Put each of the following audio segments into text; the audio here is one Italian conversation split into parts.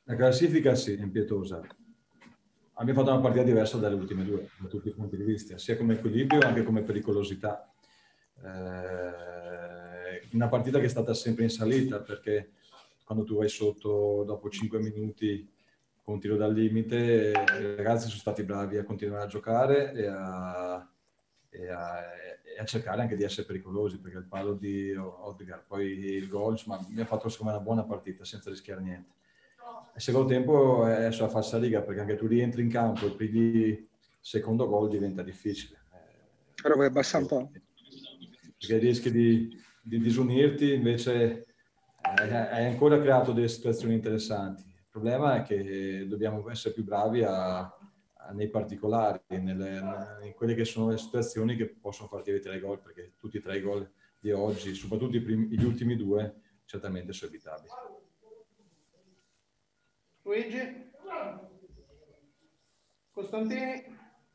La classifica sì, è impietosa. Abbiamo fatto una partita diversa dalle ultime due, da tutti i punti di vista, sia come equilibrio anche come pericolosità. Una partita che è stata sempre in salita, perché quando tu vai sotto dopo 5 minuti con un tiro dal limite, i ragazzi sono stati bravi a continuare a giocare e a cercare anche di essere pericolosi, perché il palo di Odegaard, poi il gol, insomma, mi ha fatto secondo me una buona partita senza rischiare niente. Il secondo tempo è sulla falsariga, perché anche tu rientri in campo e pigli il secondo gol diventa difficile. Però puoi abbassare un po'. Perché rischi di disunirti, invece hai ancora creato delle situazioni interessanti. Il problema è che dobbiamo essere più bravi nei particolari, in quelle che sono le situazioni che possono farti evitare i gol, perché tutti e tre i gol di oggi, soprattutto gli ultimi due, certamente sono evitabili. Luigi? Costantini?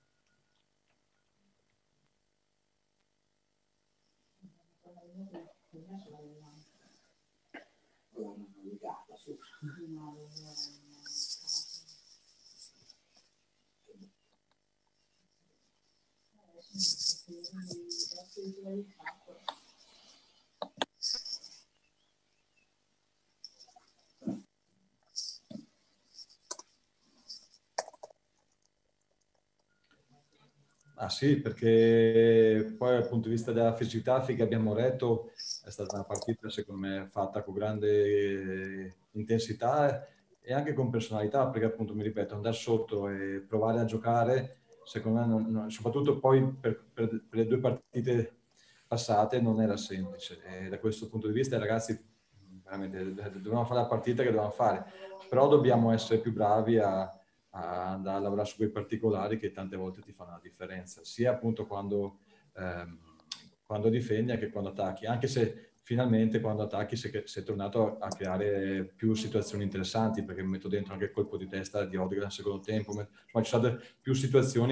Ah sì, perché poi dal punto di vista della fisicità, che abbiamo detto, è stata una partita secondo me fatta con grande intensità e anche con personalità, perché appunto mi ripeto, andare sotto e provare a giocare, secondo me, soprattutto poi per le due partite passate, non era semplice. E da questo punto di vista i ragazzi veramente dovevano fare la partita che dovevano fare, però dobbiamo essere più bravi a andare a lavorare su quei particolari che tante volte ti fanno la differenza, sia appunto quando difendi che quando attacchi, anche se finalmente quando attacchi sei tornato a creare più situazioni interessanti, perché mi metto dentro anche il colpo di testa di Odegaard nel secondo tempo, ma ci sono state più situazioni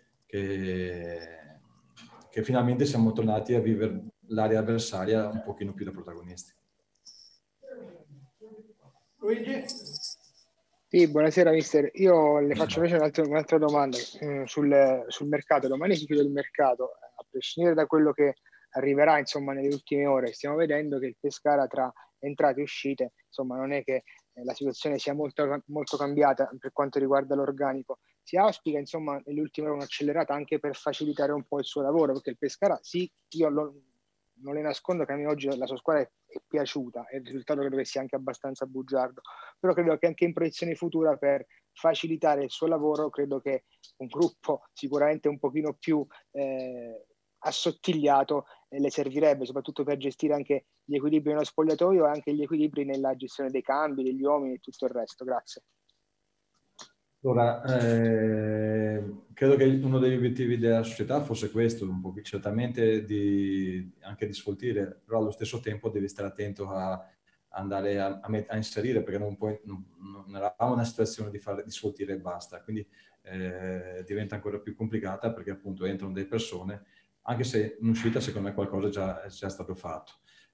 che finalmente siamo tornati a vivere l'area avversaria un pochino più da protagonisti. Luigi? Sì, buonasera mister. Io le faccio invece un'altra domanda sul mercato. Domani si chiude il mercato, a prescindere da quello che arriverà insomma nelle ultime ore. Stiamo vedendo che il Pescara tra entrate e uscite, insomma, non è che la situazione sia molto, molto cambiata per quanto riguarda l'organico. Si auspica insomma nelle ultime ore un'accelerata anche per facilitare un po' il suo lavoro, perché il Pescara sì, non le nascondo che a me oggi la sua squadra è piaciuta e il risultato credo che sia anche abbastanza bugiardo, però credo che anche in proiezione futura per facilitare il suo lavoro credo che un gruppo sicuramente un pochino più assottigliato le servirebbe, soprattutto per gestire anche gli equilibri nello spogliatoio e anche gli equilibri nella gestione dei cambi, degli uomini e tutto il resto. Grazie. Allora, credo che uno degli obiettivi della società fosse questo, un po' certamente anche di sfoltire, però allo stesso tempo devi stare attento a andare a inserire, perché non eravamo in una situazione di sfoltire e basta, quindi diventa ancora più complicata perché appunto entrano delle persone, anche se in uscita secondo me qualcosa è già stato fatto.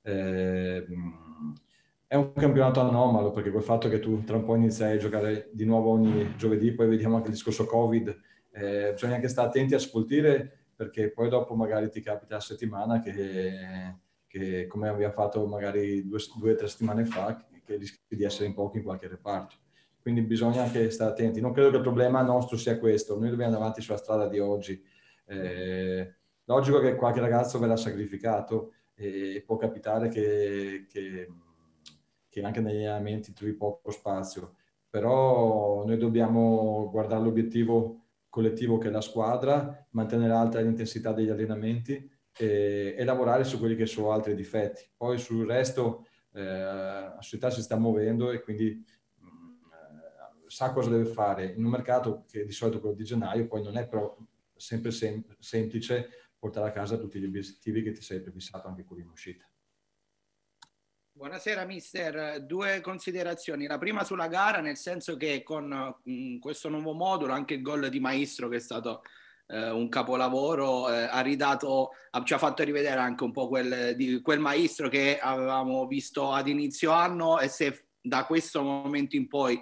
È un campionato anomalo, perché col fatto che tu tra un po' iniziai a giocare di nuovo ogni giovedì, poi vediamo anche il discorso Covid, bisogna anche stare attenti a sfoltire, perché poi dopo magari ti capita la settimana che come abbiamo fatto magari due o tre settimane fa, che rischi di essere in pochi in qualche reparto. Quindi bisogna anche stare attenti. Non credo che il problema nostro sia questo, noi dobbiamo andare avanti sulla strada di oggi. Logico che qualche ragazzo verrà sacrificato e può capitare che anche negli allenamenti trovi poco spazio, però noi dobbiamo guardare l'obiettivo collettivo che è la squadra, mantenere alta l'intensità degli allenamenti e lavorare su quelli che sono altri difetti. Poi sul resto la società si sta muovendo e quindi sa cosa deve fare in un mercato che di solito quello di gennaio poi non è però sempre semplice portare a casa tutti gli obiettivi che ti sei prefissato anche quelli in uscita. Buonasera mister, due considerazioni. La prima sulla gara, nel senso che con questo nuovo modulo, anche il gol di Maestro che è stato un capolavoro, ci ha fatto rivedere anche un po' quel Maestro che avevamo visto ad inizio anno, e se da questo momento in poi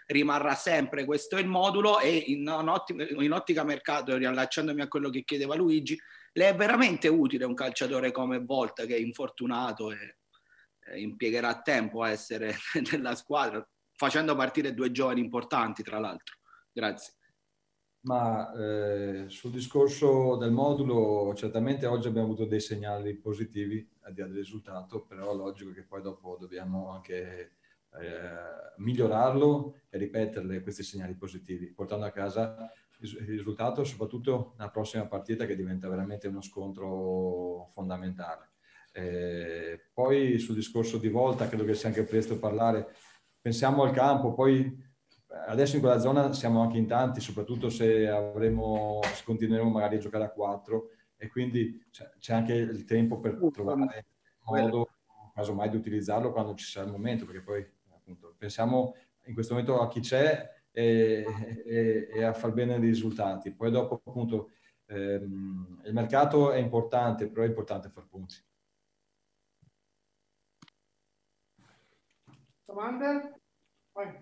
rimarrà sempre, questo è il modulo. E in ottica mercato, riallacciandomi a quello che chiedeva Luigi, le è veramente utile un calciatore come Volta, che è infortunato e impiegherà tempo a essere nella squadra, facendo partire 2 giovani importanti, tra l'altro. Grazie. Ma sul discorso del modulo, certamente oggi abbiamo avuto dei segnali positivi al di là del risultato, però è logico che poi dopo dobbiamo anche migliorarlo e ripeterle questi segnali positivi, portando a casa il risultato, soprattutto nella prossima partita, che diventa veramente uno scontro fondamentale. Poi sul discorso di Volta credo che sia anche presto parlare. Pensiamo al campo, poi adesso in quella zona siamo anche in tanti, soprattutto se continueremo magari a giocare a 4, e quindi c'è anche il tempo per trovare modo, casomai, di utilizzarlo quando ci sarà il momento, perché poi appunto pensiamo in questo momento a chi c'è e a far bene dei risultati. Poi dopo appunto il mercato è importante, però è importante far punti. Domande? Vai.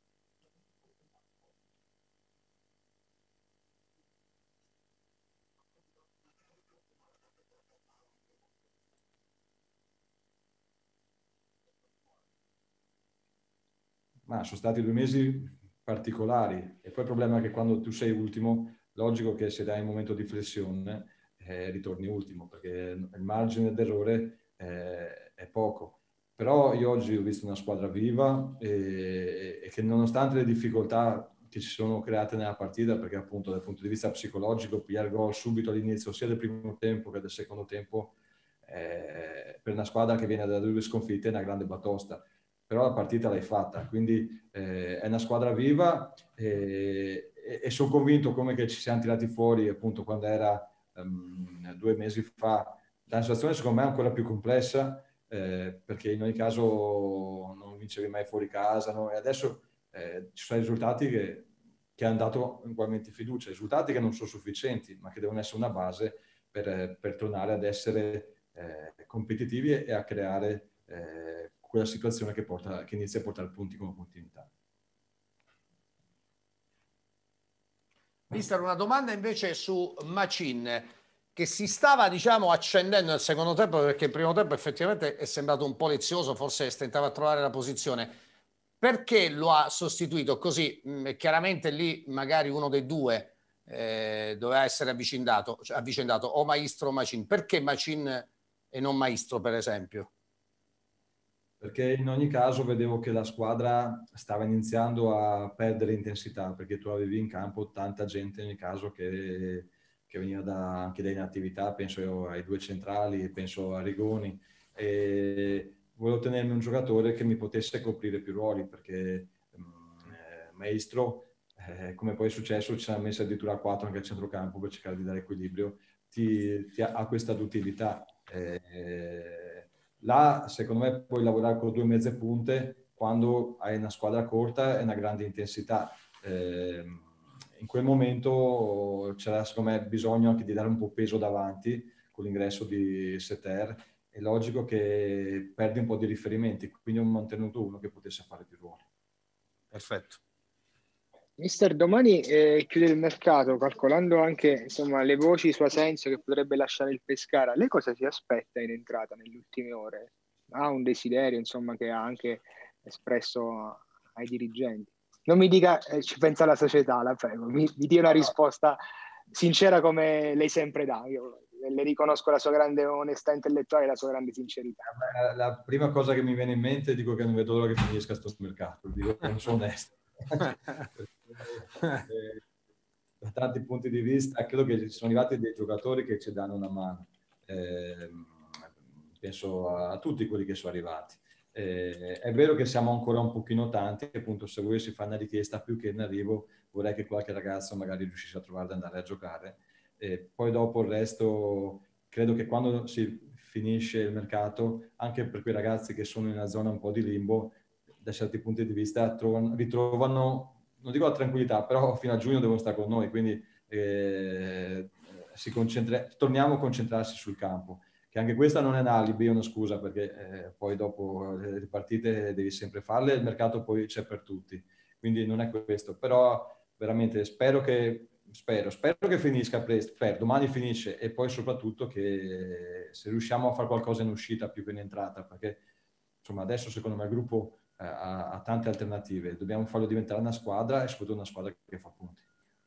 Ma sono stati 2 mesi particolari, e poi il problema è che quando tu sei ultimo, logico che se dai un momento di flessione ritorni ultimo, perché il margine d'errore è poco. Però io oggi ho visto una squadra viva e che, nonostante le difficoltà che ci sono create nella partita, perché appunto dal punto di vista psicologico pigliare gol subito all'inizio sia del primo tempo che del secondo tempo, per una squadra che viene da 2 sconfitte è una grande batosta. Però la partita l'hai fatta, quindi è una squadra viva, e sono convinto come che ci siamo tirati fuori appunto quando era 2 mesi fa, da una situazione secondo me ancora più complessa, perché in ogni caso non vincevi mai fuori casa, no? E adesso ci sono risultati che hanno dato ugualmente fiducia, risultati che non sono sufficienti, ma che devono essere una base per tornare ad essere competitivi e a creare quella situazione che inizia a portare punti con continuità. Mister, una domanda invece su Macin, che si stava, diciamo, accendendo nel secondo tempo, perché il primo tempo effettivamente è sembrato un po' lezioso, forse stentava a trovare la posizione. Perché lo ha sostituito così? Chiaramente lì magari uno dei due doveva essere avvicendato, o Maestro o Macin. Perché Macin e non Maestro, per esempio? Perché in ogni caso vedevo che la squadra stava iniziando a perdere intensità, perché tu avevi in campo tanta gente in ogni caso che veniva anche da inattività, penso ai 2 centrali, penso a Rigoni, e volevo tenermi un giocatore che mi potesse coprire più ruoli, perché Maestro, come poi è successo, ci hanno messo addirittura a 4 anche al centrocampo per cercare di dare equilibrio, ti ha questa duttilità. Là, secondo me, puoi lavorare con 2 mezze punte quando hai una squadra corta e una grande intensità. In quel momento c'era, secondo me, bisogno anche di dare un po' peso davanti con l'ingresso di Setter. È logico che perdi un po' di riferimenti, quindi ho mantenuto uno che potesse fare più ruoli. Perfetto. Mister, domani chiude il mercato, calcolando anche insomma le voci su Asensio che potrebbe lasciare il Pescara. Lei cosa si aspetta in entrata nelle ultime ore? Ha un desiderio insomma che ha anche espresso ai dirigenti? Non mi dica ci pensa la società, la prego, mi dia una risposta sincera come lei sempre dà. Io le riconosco la sua grande onestà intellettuale e la sua grande sincerità. La prima cosa che mi viene in mente, dico che non vedo l'ora che finisca questo mercato, dico che non sono onesto. Da tanti punti di vista credo che ci sono arrivati dei giocatori che ci danno una mano, penso a tutti quelli che sono arrivati. È vero che siamo ancora un pochino tanti, appunto se volessi fare una richiesta più che in arrivo vorrei che qualche ragazzo magari riuscisse a trovare da andare a giocare, poi dopo il resto credo che quando si finisce il mercato, anche per quei ragazzi che sono in una zona un po' di limbo, da certi punti di vista ritrovano, non dico la tranquillità, però fino a giugno devono stare con noi, quindi torniamo a concentrarsi sul campo, che anche questa non è un alibi, è una scusa, perché poi dopo le partite devi sempre farle, il mercato poi c'è per tutti, quindi non è questo, però veramente spero che finisca presto, domani finisce, e poi soprattutto che se riusciamo a fare qualcosa in uscita più che in entrata, perché insomma adesso secondo me il gruppo ha tante alternative, dobbiamo farlo diventare una squadra e soprattutto una squadra che fa punti.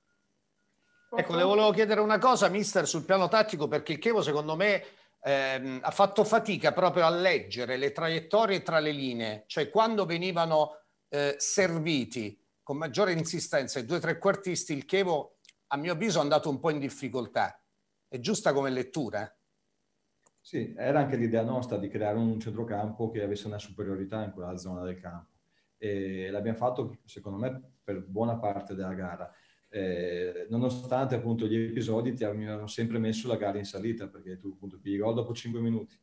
Ecco, le volevo chiedere una cosa, mister, sul piano tattico, perché il Chievo secondo me ha fatto fatica proprio a leggere le traiettorie tra le linee, cioè quando venivano serviti con maggiore insistenza i due trequartisti, il Chievo a mio avviso è andato un po' in difficoltà. È giusta come lettura? Sì, era anche l'idea nostra di creare un centrocampo che avesse una superiorità in quella zona del campo, e l'abbiamo fatto secondo me per buona parte della gara. Nonostante appunto gli episodi ti avevano sempre messo la gara in salita, perché tu appunto pigli gol dopo 5 minuti,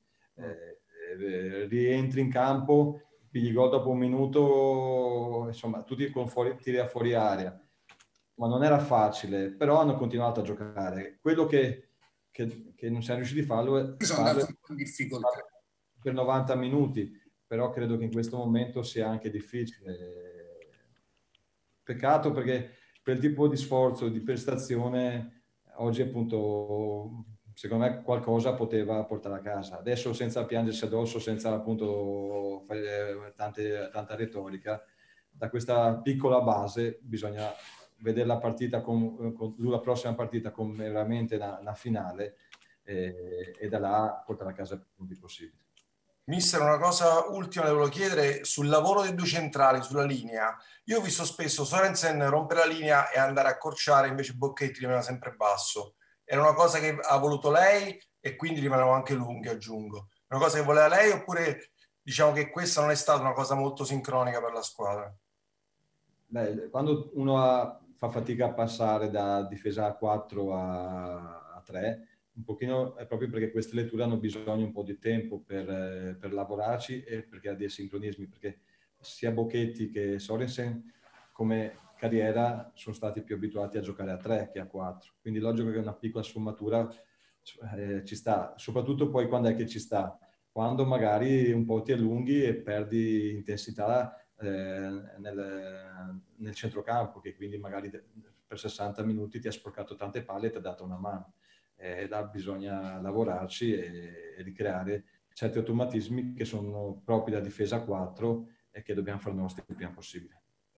rientri in campo, pigli gol dopo un minuto, insomma tutti con tiri a fuori area, ma non era facile, però hanno continuato a giocare. Quello che non siamo riusciti a farlo è in difficoltà per 90 minuti, però credo che in questo momento sia anche difficile. Peccato, perché per il tipo di sforzo, di prestazione, oggi appunto secondo me qualcosa poteva portare a casa. Adesso senza piangersi addosso, senza appunto fare tanta retorica, da questa piccola base bisogna vedere la partita la prossima partita come veramente una finale, e da là portare a casa più punti possibili. Mister, una cosa ultima le volevo chiedere sul lavoro dei due centrali, sulla linea. Io ho visto spesso Sorensen rompere la linea e andare a accorciare, invece Bocchetti rimaneva sempre basso. Era una cosa che ha voluto lei e quindi rimanevano anche lunghi, aggiungo. Una cosa che voleva lei, oppure diciamo che questa non è stata una cosa molto sincronica per la squadra? Beh, quando uno fa fatica a passare da difesa a 4 a 3, un pochino è proprio perché queste letture hanno bisogno un po' di tempo per lavorarci, e perché ha dei sincronismi, perché sia Bocchetti che Sorensen come carriera sono stati più abituati a giocare a 3 che a 4, quindi logico che una piccola sfumatura ci sta, soprattutto poi quando è che ci sta, quando magari un po' ti allunghi e perdi intensità nel centrocampo, che quindi magari per 60 minuti ti ha sporcato tante palle e ti ha dato una mano. Là bisogna lavorarci e ricreare certi automatismi che sono propri da difesa 4 e che dobbiamo fare nostri il prima possibile.